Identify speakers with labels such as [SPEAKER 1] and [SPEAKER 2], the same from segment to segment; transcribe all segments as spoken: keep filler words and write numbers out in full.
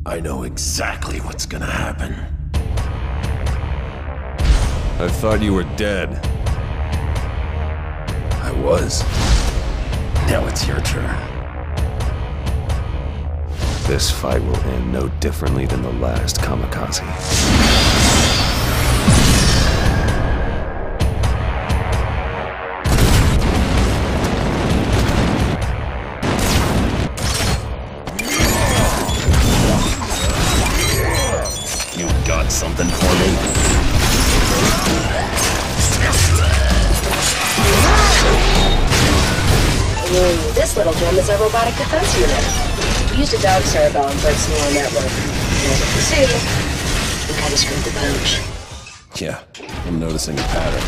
[SPEAKER 1] I know exactly what's gonna happen.
[SPEAKER 2] I thought you were dead.
[SPEAKER 1] I was. Now it's your turn.
[SPEAKER 2] This fight will end no differently than the last, Kamikaze.
[SPEAKER 1] You got something for me?
[SPEAKER 3] Ooh, this little gem is a robotic defense unit. We used a dog cerebellum for its neural network. As you can see, we kind of screwed the pooch.
[SPEAKER 1] Yeah, I'm noticing a pattern.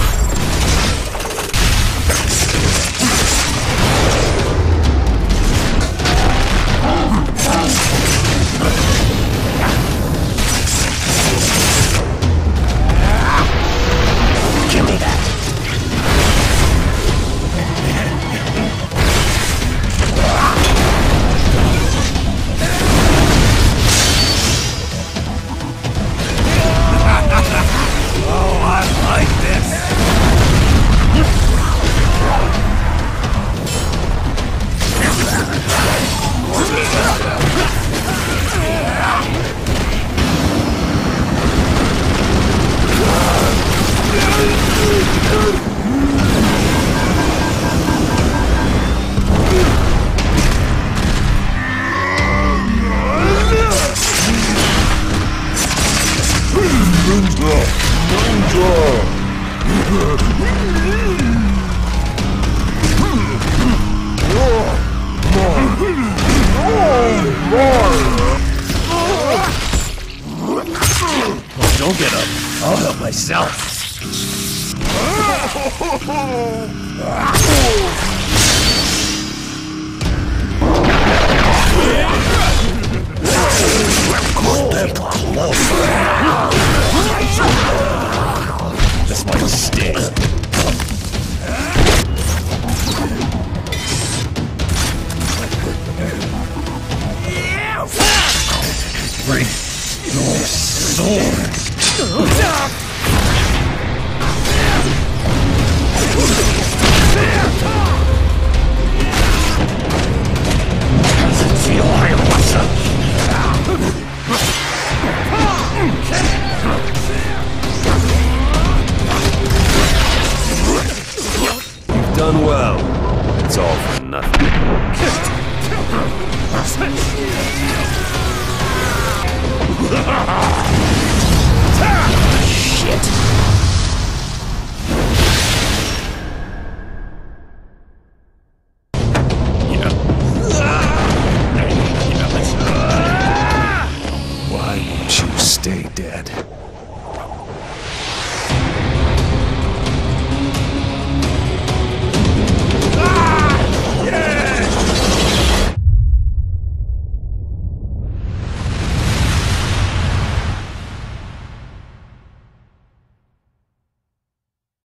[SPEAKER 1] Give me that. Don't get up. I'll help myself. Step closer. This might sting. Bring your sword. Does it feel like Russia?
[SPEAKER 2] You've done well. It's all for nothing.
[SPEAKER 1] Ha ha ha!